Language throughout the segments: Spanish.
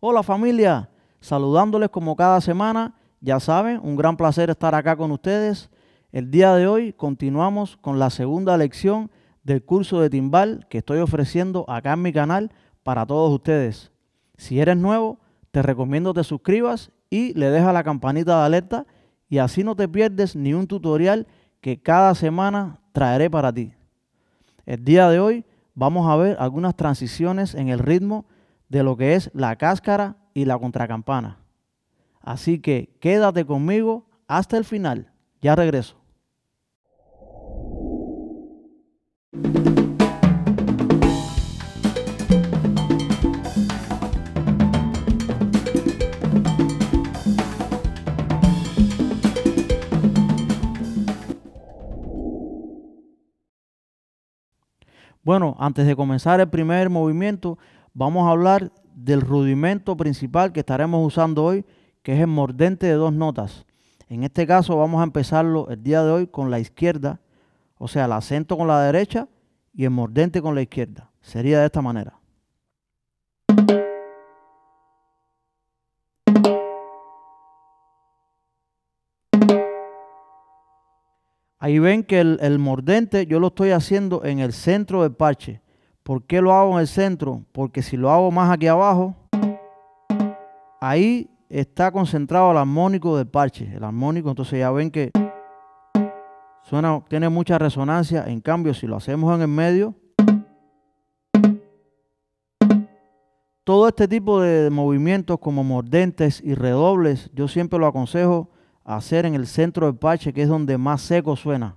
Hola familia, saludándoles como cada semana. Ya saben, un gran placer estar acá con ustedes. El día de hoy continuamos con la segunda lección del curso de timbal que estoy ofreciendo acá en mi canal para todos ustedes. Si eres nuevo, te recomiendo te suscribas y le dejas la campanita de alerta y así no te pierdes ni un tutorial que cada semana traeré para ti. El día de hoy vamos a ver algunas transiciones en el ritmo de lo que es la cáscara y la contracampana. Así que quédate conmigo hasta el final. Ya regreso. Bueno, antes de comenzar el primer movimiento, vamos a hablar del rudimento principal que estaremos usando hoy, que es el mordente de dos notas. En este caso vamos a empezarlo el día de hoy con la izquierda, o sea, el acento con la derecha y el mordente con la izquierda. Sería de esta manera. Ahí ven que el mordente yo lo estoy haciendo en el centro del parche. ¿Por qué lo hago en el centro? Porque si lo hago más aquí abajo, ahí está concentrado el armónico del parche. El armónico, entonces ya ven que suena, tiene mucha resonancia. En cambio, si lo hacemos en el medio, todo este tipo de movimientos como mordentes y redobles, yo siempre lo aconsejo hacer en el centro del parche, que es donde más seco suena.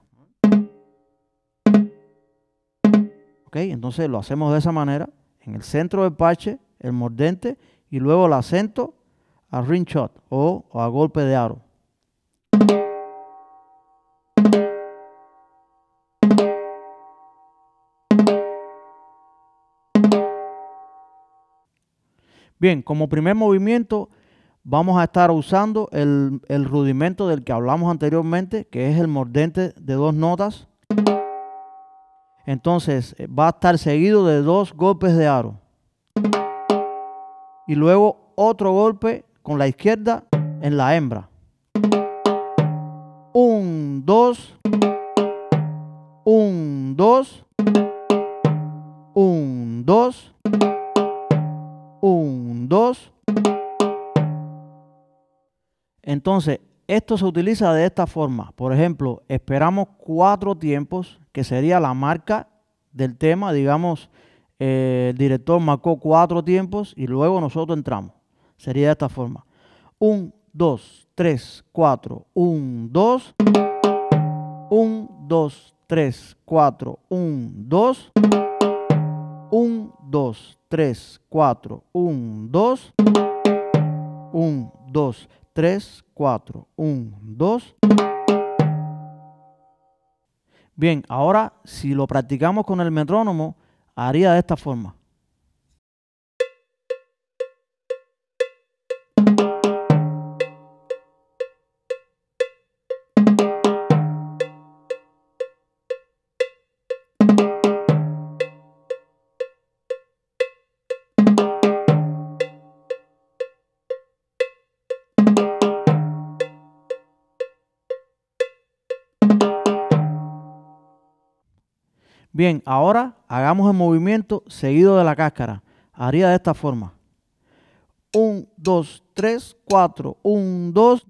Ok, entonces lo hacemos de esa manera, en el centro del parche, el mordente, y luego el acento a ring shot o a golpe de aro. Bien, como primer movimiento vamos a estar usando el rudimento del que hablamos anteriormente, que es el mordente de dos notas. Entonces va a estar seguido de dos golpes de aro. Y luego otro golpe con la izquierda en la hembra. 1, 2, 1, 2, 1, 2, 1, 2. Entonces, esto se utiliza de esta forma. Por ejemplo, esperamos 4 tiempos, que sería la marca del tema. Digamos, el director marcó 4 tiempos y luego nosotros entramos. Sería de esta forma. 1, 2, 3, 4, 1, 2. 1, 2, 3, 4, 1, 2. 1, 2, 3, 4, 1, 2. 1, 2, 3, 4, 1, 2. Bien, ahora si lo practicamos con el metrónomo, haría de esta forma. Bien, ahora hagamos el movimiento seguido de la cáscara. Haría de esta forma. 1, 2, 3, 4, 1, 2.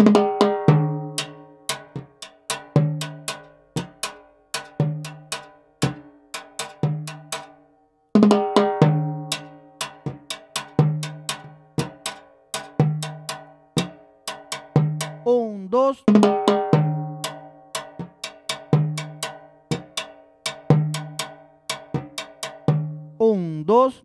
Un, dos. 1, 2.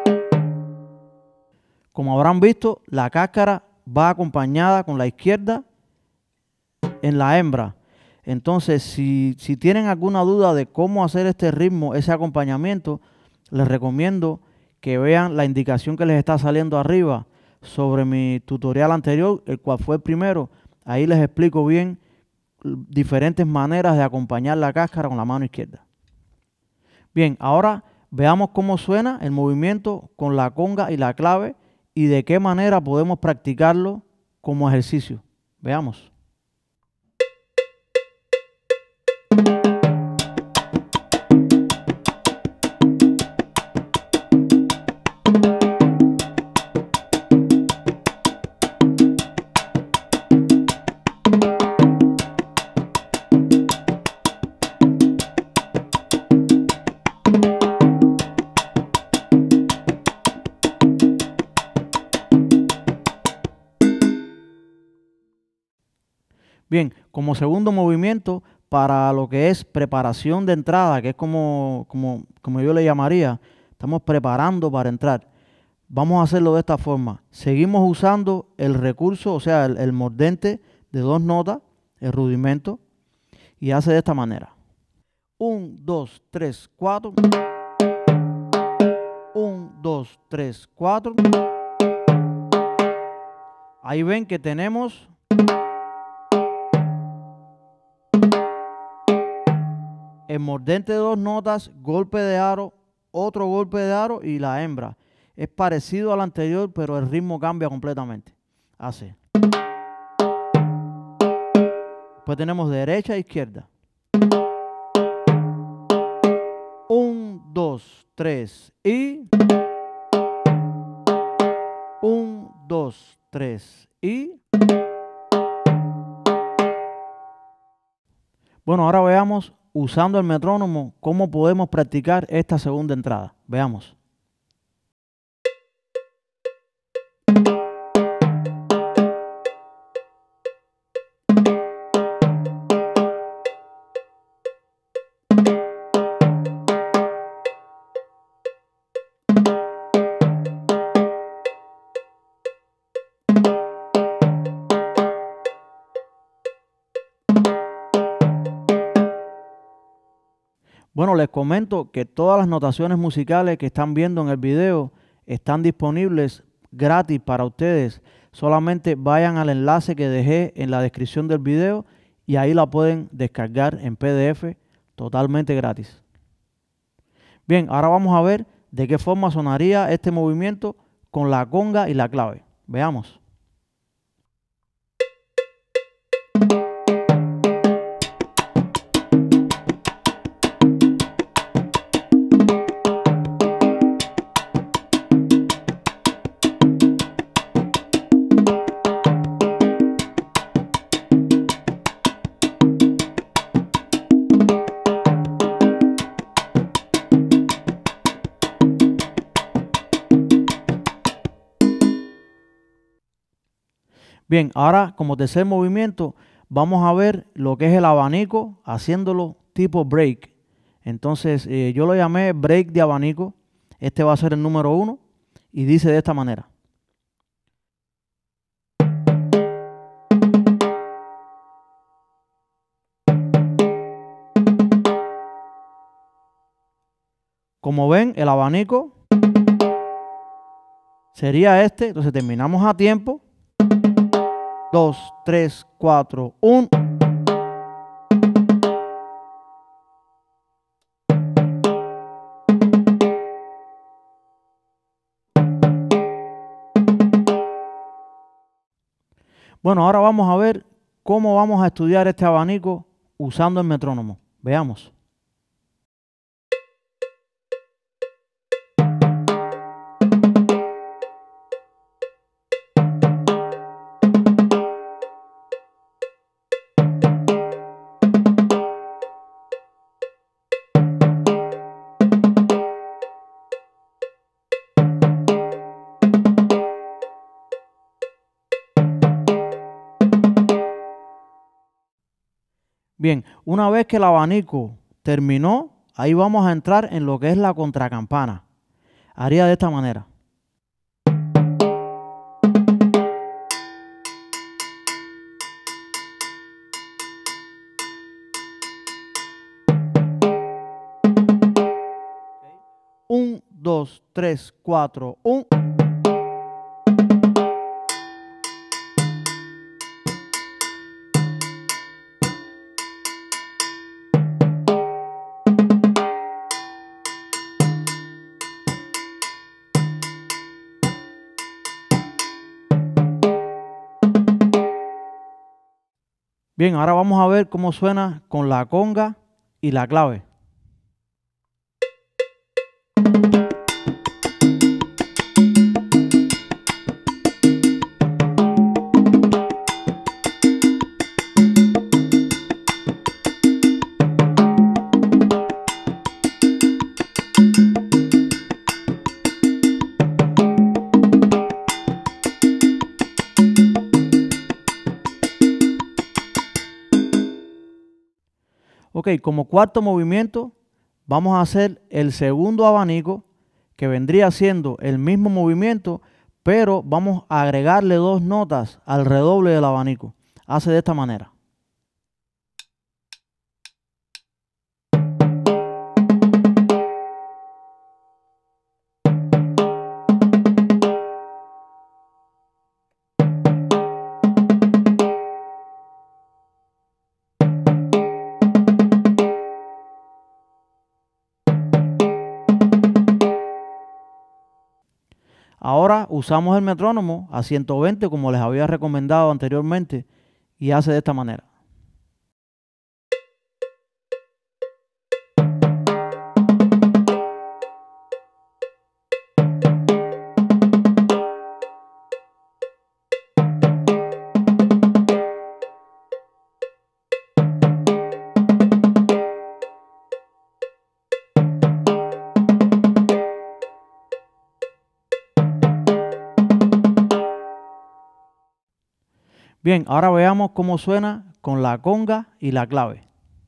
Como habrán visto, la cáscara va acompañada con la izquierda en la hembra. Entonces, si tienen alguna duda de cómo hacer este ritmo, ese acompañamiento, les recomiendo que vean la indicación que les está saliendo arriba sobre mi tutorial anterior, el cual fue el primero. Ahí les explico bien diferentes maneras de acompañar la cáscara con la mano izquierda. Bien, ahora veamos cómo suena el movimiento con la conga y la clave y de qué manera podemos practicarlo como ejercicio. Veamos. Bien, como segundo movimiento, para lo que es preparación de entrada, que es como yo le llamaría, estamos preparando para entrar. Vamos a hacerlo de esta forma. Seguimos usando el recurso, o sea, el mordente de 2 notas, el rudimento, y hace de esta manera. 1, 2, 3, 4. 1, 2, 3, 4. Ahí ven que tenemos el mordente de 2 notas, golpe de aro, otro golpe de aro y la hembra. Es parecido al anterior, pero el ritmo cambia completamente. Así. Después tenemos derecha e izquierda. 1, 2, 3 y 1, 2, 3 y. Bueno, ahora veamos, usando el metrónomo, cómo podemos practicar esta segunda entrada. Veamos. Bueno, les comento que todas las notaciones musicales que están viendo en el video están disponibles gratis para ustedes. Solamente vayan al enlace que dejé en la descripción del video y ahí la pueden descargar en PDF totalmente gratis. Bien, ahora vamos a ver de qué forma sonaría este movimiento con la conga y la clave. Veamos. Bien, ahora como tercer movimiento vamos a ver lo que es el abanico haciéndolo tipo break. Entonces yo lo llamé break de abanico. Este va a ser el número 1 y dice de esta manera. Como ven, el abanico sería este. Entonces terminamos a tiempo. 2, 3, 4, 1. Bueno, ahora vamos a ver cómo vamos a estudiar este abanico usando el metrónomo. Veamos. Bien, una vez que el abanico terminó, ahí vamos a entrar en lo que es la contracampana. Haría de esta manera. Un, dos, tres, cuatro, un. Bien, ahora vamos a ver cómo suena con la conga y la clave. Ok, como cuarto movimiento vamos a hacer el segundo abanico, que vendría siendo el mismo movimiento, pero vamos a agregarle 2 notas al redoble del abanico. Hace de esta manera. Ahora usamos el metrónomo a 120 como les había recomendado anteriormente y hace de esta manera. Bien, ahora veamos cómo suena con la conga y la clave.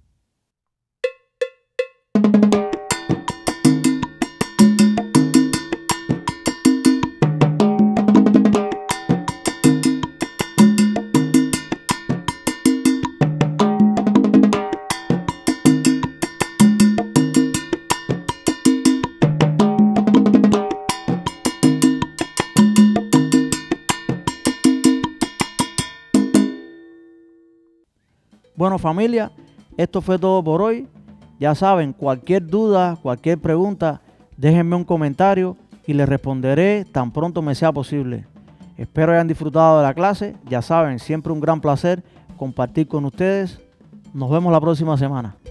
Bueno, familia, esto fue todo por hoy. Ya saben, cualquier duda, cualquier pregunta, déjenme un comentario y les responderé tan pronto me sea posible. Espero hayan disfrutado de la clase. Ya saben, siempre un gran placer compartir con ustedes. Nos vemos la próxima semana.